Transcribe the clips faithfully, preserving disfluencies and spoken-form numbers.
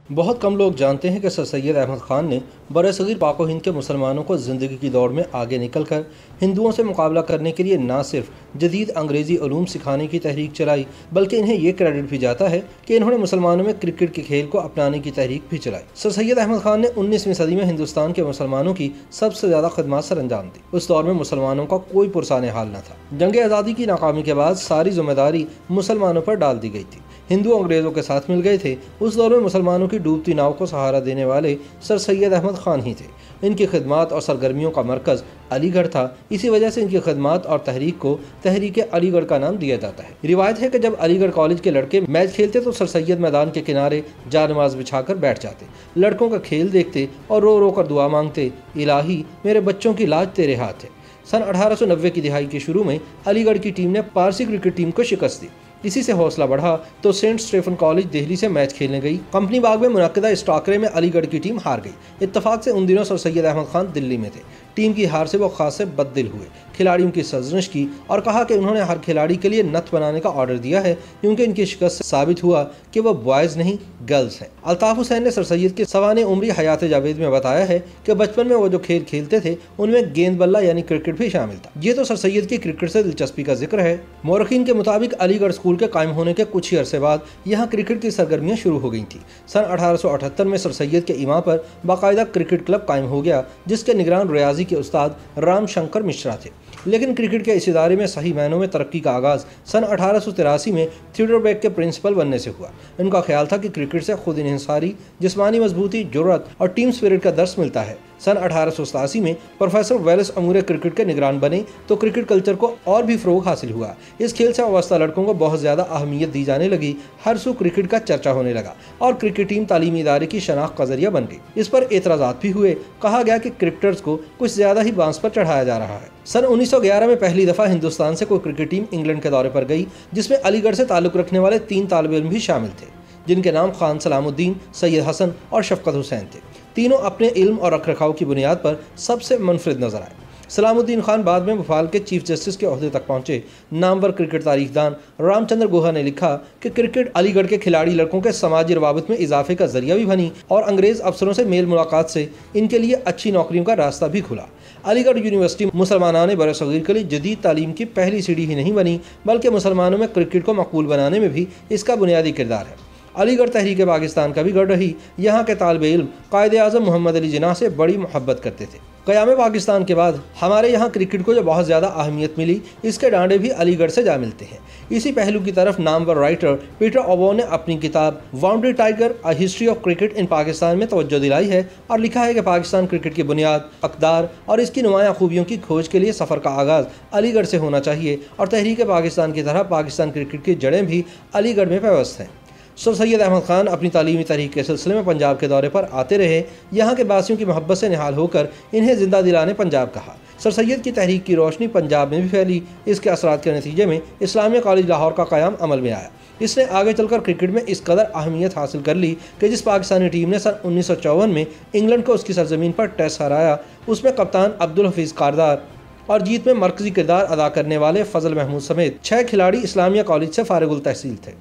बहुत कम लोग जानते हैं कि सर सैयद अहमद ख़ान ने बरसग़ीर पाक व हिंद के मुसलमानों को ज़िंदगी की दौड़ में आगे निकलकर हिंदुओं से मुकाबला करने के लिए न सिर्फ जदीद अंग्रेज़ी उलूम सिखाने की तहरीक चलाई, बल्कि इन्हें यह क्रेडिट भी जाता है कि इन्होंने मुसलमानों में क्रिकेट के खेल को अपनाने की तहरीक भी चलाई। सर सैयद अहमद ख़ान ने उन्नीसवीं सदी में हिंदुस्तान के मुसलमानों की सबसे ज़्यादा खदमात सर अंजाम दी। उस दौर में मुसलमानों का कोई पुरसाने हाल न था। जंग आज़ादी की नाकामी के बाद सारी जिम्मेदारी मुसलमानों पर डाल दी गई थी। हिंदू अंग्रेज़ों के साथ मिल गए थे। उस दौर में मुसलमानों की डूबती नाव को सहारा देने वाले सर सैयद अहमद ख़ान ही थे। इनकी खिदमात और सरगर्मियों का मरकज़ अलीगढ़ था। इसी वजह से इनकी खिदमात और तहरीक को तहरीक अलीगढ़ का नाम दिया जाता है। रिवायत है कि जब अलीगढ़ कॉलेज के लड़के मैच खेलते तो सर सैयद मैदान के किनारे जानमाज बिछाकर बैठ जाते, लड़कों का खेल देखते और रो रो कर दुआ मांगते, इलाही मेरे बच्चों की लाज तेरे हाथ है। सन अठारह सौ नब्बे की दिहाई के शुरू में अलीगढ़ की टीम ने पारसी क्रिकेट टीम को शिकस्त दी। इसी से हौसला बढ़ा तो सेंट स्टेफन कॉलेज दिल्ली से मैच खेलने गई। कंपनी बाग में मुनक्किदा इस टाकरे में अलीगढ़ की टीम हार गई। इत्तफाक से उन दिनों सर सैयद अहमद ख़ान दिल्ली में थे। टीम की हार से वो खासे बददिल हुए, खिलाड़ियों की सरजनिश की और कहा कि उन्होंने हर खिलाड़ी के लिए नथ बनाने का ऑर्डर दिया है, क्योंकि इनकी शिकस्त से साबित हुआ कि वह बॉयज़ नहीं गर्ल्स हैं। अल्ताफ़ हुसैन ने सर सैयद के सवाने उम्री हयात जावेद में बताया है कि बचपन में वो जो खेल खेलते थे उनमें गेंद बल्ला यानी क्रिकेट भी शामिल था। ये तो सर सैयद की क्रिकेट से दिलचस्पी का जिक्र है। मौरखीन के मुताबिक अलीगढ़ स्कूल के कायम होने के कुछ ही अरसे बाद यहाँ क्रिकेट की सरगर्मियाँ शुरू हो गई थी। सन अठारह सौ अठहत्तर में सर सैयद के इमाम पर बाकायदा क्रिकेट क्लब कायम हो गया, जिसके निगरान रियाजी के उस्ताद राम शंकर मिश्रा थे। लेकिन क्रिकेट के इस इदारे में सही मायनों में तरक्की का आगाज़ सन अठारह सौ तिरासी में थियोडर बेक के प्रिंसिपल बनने से हुआ। इनका ख्याल था कि क्रिकेट से खुद इन्हिसारी, जिस्मानी मजबूती, जुर्रत और टीम स्पिरिट का दर्स मिलता है। सन अठारह सौ सतासी में प्रोफेसर वेल्स अमूर क्रिकेट के निगरान बने तो क्रिकेट कल्चर को और भी फ़रोग हासिल हुआ। इस खेल से वाबस्ता लड़कों को बहुत ज़्यादा अहमियत दी जाने लगी। हर सू क्रिकेट का चर्चा होने लगा और क्रिकेट टीम तालीमी इदारे की शनाख्त का जरिया बन गई। इस पर एतराज़ात भी हुए। कहा गया कि क्रिकेटर्स को कुछ ज़्यादा ही बांस पर चढ़ाया जा रहा है। सन उन्नीस सौ ग्यारह में पहली दफ़ा हिंदुस्तान से कोई क्रिकेट टीम इंग्लैंड के दौरे पर गई, जिसमें अलीगढ़ से ताल्लुक़ रखने वाले तीन तालिब इल्म भी शामिल थे, जिनके नाम खान सलामुद्दीन, सैयद हसन और शफकत हुसैन थे। तीनों अपने इल्म और रखरखाव की बुनियाद पर सबसे मुनफरिद नजर आए। सलामुद्दीन खान बाद में भोपाल के चीफ जस्टिस के ओहदे तक पहुंचे। नामवर क्रिकेट तारीखदान रामचंद्र गुहा ने लिखा कि क्रिकेट अलीगढ़ के खिलाड़ी लड़कों के समाजी रवाबित में इजाफे का जरिया भी बनी और अंग्रेज अफसरों से मेल मुलाकात से इनके लिए अच्छी नौकरियों का रास्ता भी खुला। अलीगढ़ यूनिवर्सिटी मुसलमानाने बरसग़ीर के लिए जदीद तालीम की पहली सीढ़ी ही नहीं बनी, बल्कि मुसलमानों में क्रिकेट को मकबूल बनाने में भी इसका बुनियादी किरदार है। अलीगढ़ तहरीक पाकिस्तान का भी गढ़ रही। यहाँ के तालिबे इल्म कायदे आज़म मोहम्मद अली जिन्ना से बड़ी मोहब्बत करते थे। क़याम पाकिस्तान के बाद हमारे यहाँ क्रिकेट को जो बहुत ज़्यादा अहमियत मिली, इसके डांडे भी अलीगढ़ से जा मिलते हैं। इसी पहलू की तरफ नामवर राइटर पीटर ओबो ने अपनी किताब boundary tiger a history of cricket in Pakistan में तवज्जो दिलाई है और लिखा है कि पाकिस्तान क्रिकेट की बुनियाद, अक़दार और इसकी नुमायाँ खूबियों की खोज के लिए सफ़र का आगाज़ अलीगढ़ से होना चाहिए और तहरीक पाकिस्तान की तरह पाकिस्तान क्रिकेट की जड़ें भी अलीगढ़ में पेवस्त हैं। सर सैयद अहमद ख़ान अपनी तालीमी तहरीक के सिलसिले में पंजाब के दौरे पर आते रहे। यहाँ के बासियों की मोहब्बत से निहाल होकर इन्हें जिंदा दिलाने पंजाब कहा। सर सैयद की तहरीक की रोशनी पंजाब में भी फैली। इसके असरात के नतीजे में इस्लामिया कॉलेज लाहौर का क़याम अमल में आया। इसने आगे चलकर क्रिकेट में इस कदर अहमियत हासिल कर ली कि जिस पाकिस्तानी टीम ने सन उन्नीस सौ चौवन में इंग्लैंड को उसकी सरजमीन पर टेस्ट हराया, उसमें कप्तान अब्दुल हफीज़ कारदार और जीत में मरकजी किरदार अदा करने वाले फजल महमूद समेत छह खिलाड़ी इस्लामिया कॉलेज से फारिगुल तहसील थे।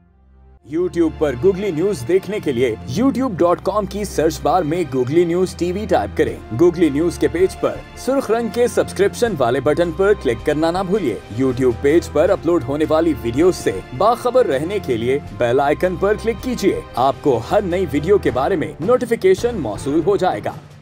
यूट्यूब पर गूगली न्यूज देखने के लिए यूट्यूब डॉट कॉम की सर्च बार में गूगली न्यूज टीवी टाइप करें। गूगली न्यूज के पेज पर सुर्ख रंग के सब्सक्रिप्शन वाले बटन पर क्लिक करना ना भूलिए। यूट्यूब पेज पर अपलोड होने वाली वीडियो से बाखबर रहने के लिए बेल आइकन पर क्लिक कीजिए। आपको हर नई वीडियो के बारे में नोटिफिकेशन मौसूल हो जाएगा।